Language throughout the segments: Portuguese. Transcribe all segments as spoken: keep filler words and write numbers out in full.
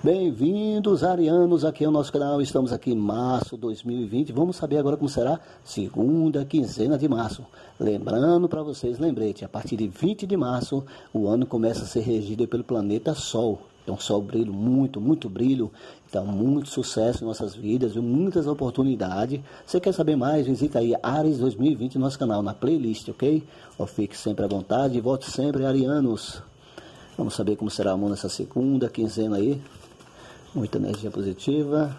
Bem-vindos, arianos, aqui é o nosso canal. Estamos aqui em março de dois mil e vinte. Vamos saber agora como será segunda quinzena de março. Lembrando para vocês, lembrete, a partir de vinte de março, o ano começa a ser regido pelo planeta Sol. Então, Sol brilho, muito, muito brilho. Então, muito sucesso em nossas vidas, viu? Muitas oportunidades. Você quer saber mais? Visita aí Ares dois mil e vinte no nosso canal, na playlist, ok? Ou fique sempre à vontade e volte sempre, arianos. Vamos saber como será o mundo nessa segunda quinzena aí. Muita energia positiva.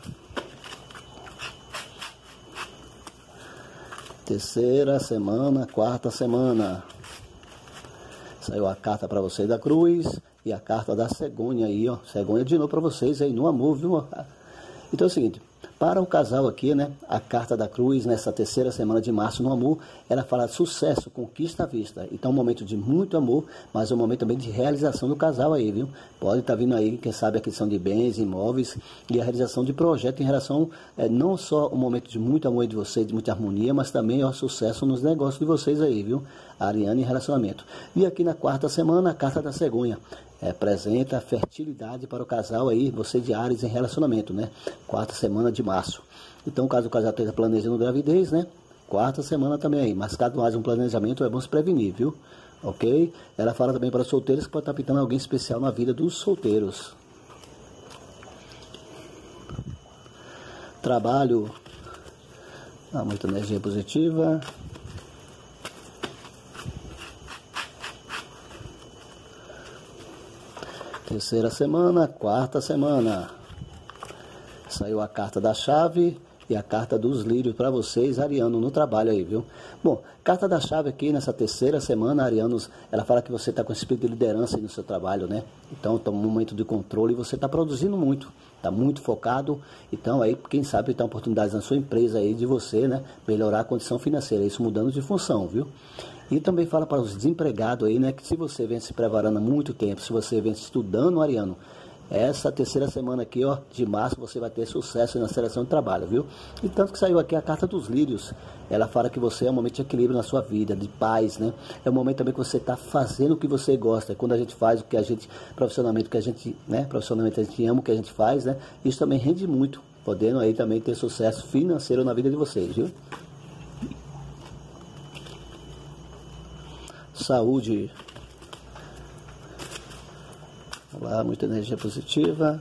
Terceira semana, quarta semana. Saiu a carta para vocês da Cruz e a carta da Cegonha aí, ó. Cegonha de novo para vocês aí no amor, viu? Então é o seguinte, para o casal aqui, né, a carta da Cruz nessa terceira semana de março no amor, ela fala de sucesso, conquista à vista. Então é um momento de muito amor, mas é um momento também de realização do casal aí, viu? Pode estar vindo aí, quem sabe, a questão de bens, imóveis e a realização de projetos em relação, é, não só um momento de muito amor de vocês, de muita harmonia, mas também o sucesso nos negócios de vocês aí, viu? Ariana em relacionamento. E aqui na quarta semana, a carta da Cegonha. É, apresenta fertilidade para o casal aí, você de Áries em relacionamento, né? Quarta semana de março. Então, caso o casal esteja planejando gravidez, né? Quarta semana também aí. Mas caso haja um planejamento, é bom se prevenir, viu? Ok? Ela fala também para os solteiros que pode estar pintando alguém especial na vida dos solteiros. Trabalho. Ah, muita energia positiva. Terceira semana, quarta semana. Saiu a carta da chave e a carta dos lírios para vocês, arianos, no trabalho aí, viu? Bom, carta da chave aqui nessa terceira semana, arianos, ela fala que você está com espírito de liderança aí no seu trabalho, né? Então, está um momento de controle e você está produzindo muito, está muito focado. Então, aí, quem sabe, tem oportunidades na sua empresa aí de você, né? Melhorar a condição financeira, isso mudando de função, viu? E também fala para os desempregados aí, né, que se você vem se preparando há muito tempo, se você vem estudando, ariano, essa terceira semana aqui, ó, de março, você vai ter sucesso na seleção de trabalho, viu? E tanto que saiu aqui a carta dos lírios, ela fala que você é um momento de equilíbrio na sua vida, de paz, né? É um momento também que você está fazendo o que você gosta. Quando a gente faz o que a gente, profissionalmente, o que a gente, né, profissionalmente a gente ama o que a gente faz, né? Isso também rende muito, podendo aí também ter sucesso financeiro na vida de vocês, viu? Saúde. Olá, muita energia positiva.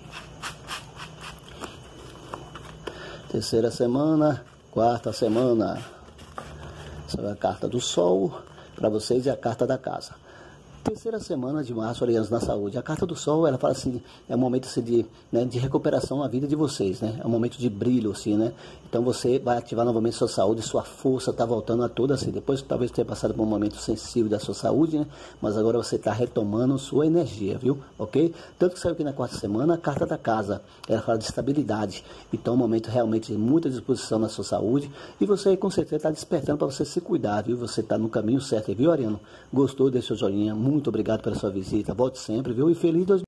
Terceira semana, quarta semana. Essa é a carta do Sol para vocês e a carta da casa. Terceira semana de março, arianos, na saúde. A carta do Sol, ela fala assim, é um momento assim, de, né, de recuperação na vida de vocês, né? É um momento de brilho, assim, né? Então você vai ativar novamente sua saúde, sua força está voltando a toda assim. Depois talvez tenha passado por um momento sensível da sua saúde, né? Mas agora você está retomando sua energia, viu? Ok? Tanto que saiu aqui na quarta semana, a carta da casa, ela fala de estabilidade. Então é um momento realmente de muita disposição na sua saúde. E você aí com certeza está despertando para você se cuidar, viu? Você está no caminho certo, viu, ariano? Gostou? Deixa o joinha. Muito obrigado pela sua visita. Volte sempre, viu? E feliz dois mil e vinte.